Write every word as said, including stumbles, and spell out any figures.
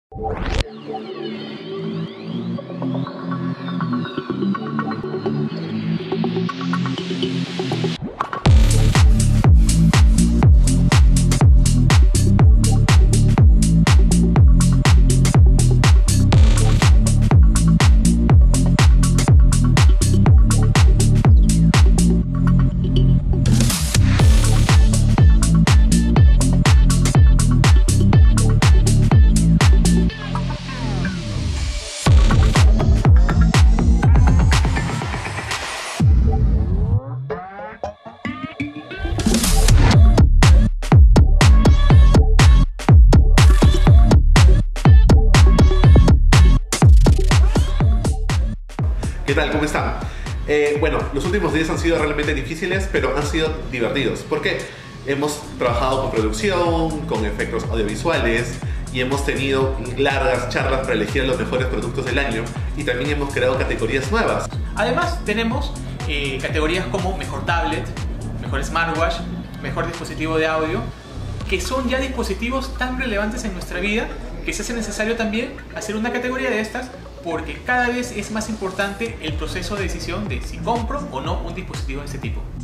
¿Qué tal? ¿Cómo están? Eh, bueno, los últimos días han sido realmente difíciles, pero han sido divertidos. Porque hemos trabajado con producción, con efectos audiovisuales y hemos tenido largas charlas para elegir los mejores productos del año, y también hemos creado categorías nuevas. Además tenemos eh, categorías como mejor tablet, mejor smartwatch, mejor dispositivo de audio, que son ya dispositivos tan relevantes en nuestra vida que se hace necesario también hacer una categoría de estas, porque cada vez es más importante el proceso de decisión de si compro o no un dispositivo de este tipo.